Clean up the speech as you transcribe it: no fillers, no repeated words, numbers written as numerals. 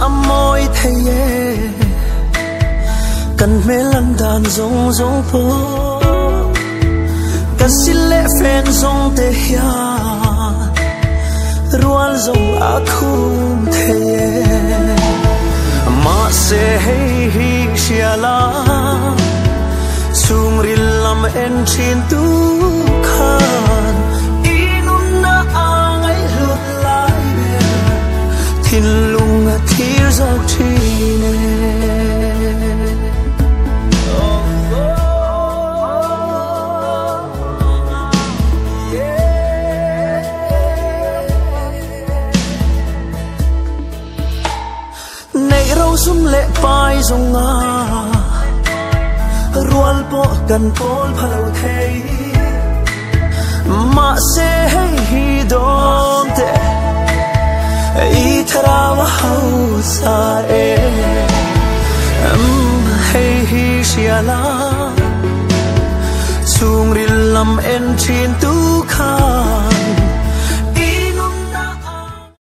môi thấy cần mê lần đàn rong rong phố cần xin lẽ phen rong tê ya rual rong akum thế mà sẽ hay hi xiala chung rin lam en chin tu khan inun na angai lut lai be thin lung a thir zau chi ne nei rau sum le pai zong a rual po kan pol phalo thei ma se hi dom te I thara wa hau sa hey hi shiala chung ril lam en chin tu kha